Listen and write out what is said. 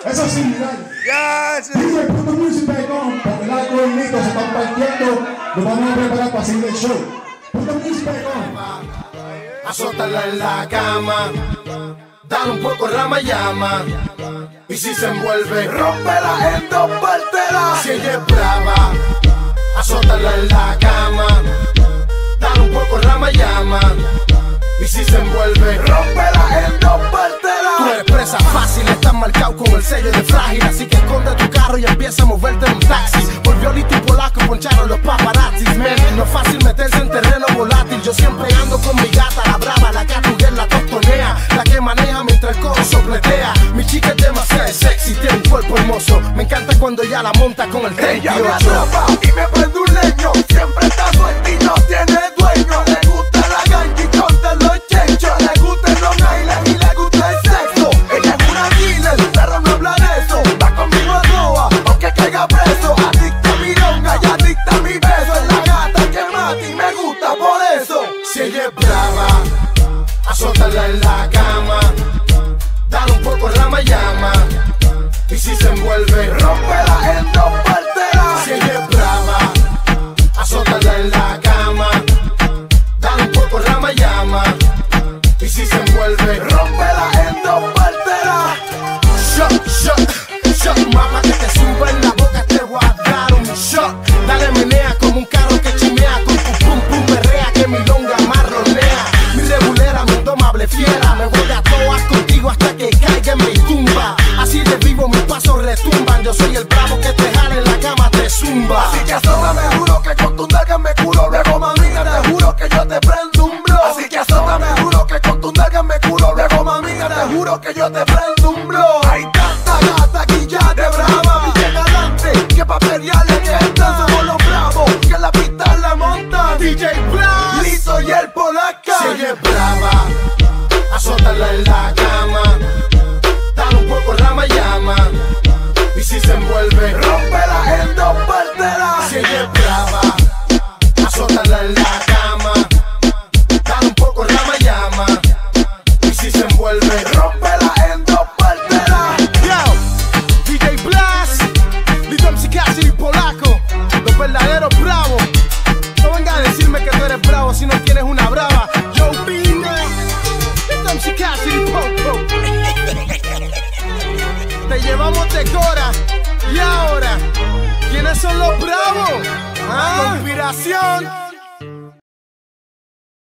Eso es similar. Yes. Dice el Puto Music Bacon, porque el arco y Nito se están partiendo. Nos vamos a preparar para seguir el show. Puto Music Bacon. Azótala en la cama, dale un poco rama llama. Y si se envuelve, rómpela en dos parteras. Si ella es brava, azótala en la cama, dale un poco rama llama. Y si se envuelve, rómpela en dos parteras. Tú eres presa fácil, estás marcado con el sello de frágil. Así que esconde tu carro y empieza a moverte en un taxi. Volvió Lito y Polaco y poncharon los paparazzis. Man, no es fácil meterse en terreno volátil. Yo siempre ando con mi gata, la brava, la catuguer, la tostonea, la que maneja mientras el coro sopletea. Mi chica es demasiado sexy, tiene un cuerpo hermoso. Me encanta cuando ella la monta con el 38. Ella me atrapa y me prende un leño. Siempre está suelta y no tiene dueño. Le gusta la ganja y conta los chechos. Le gusta el Long Island y le gusta el sexo. Ella es una dealer, pero no habla de eso. Va conmigo a Roa, aunque caiga preso. Adicta a mi longa y adicta a mi beso. Es la gata que mata y me gusta por eso. Si ella es brava, azótala en la cama, dale un poco rama llama. Y si se envuelve, rómpela en dos parteras. Si ella es brava, azótala en la cama, dale un poco rama llama. Y si se envuelve, rómpela en dos parteras. Shot, mamá, que te suba en la boca, te voy a dar un shot. Dale menea como un carro que chimea, con tu pum pum perrea que mi longa marronea. Mi regulera, mi indomable fiera, me voy a toas contigo hasta que caiga en mi tumba. Así de vivo mis pasos retumban, yo soy el bravo que te jala en la cama, te zumba. Así que azota, me juro que con tu nalga me curo. Luego mamita, te juro que yo te prendo un blow. Así que azota, me juro que con tu nalga me curo. Luego mamita, te juro que yo te prendo un blow. Hay tanta gata aquí ya de brava, llega adelante que pa' pelearle que están. Somos los bravos que la pista la montan. DJ Blast, Lito y el Polaco. Si ella es brava, azótala en la cama, dale un poco rama llama. Y si se envuelve, rómpela en dos parteras. Si ella es brava, azótala en la cama, dale un poco rama llama. Y si se envuelve, rómpela en dos parteras. Yo, DJ Blast, Lito MC Cassidy y Polaco, los verdaderos bravos. No vengas a decirme que tú eres bravo si no tienes una brava. Yo vine, Lito MC Cassidy y Poco. Te llevamos de Cora. Y ahora, ¿quiénes son los bravos? ¿Ah? Conspiración.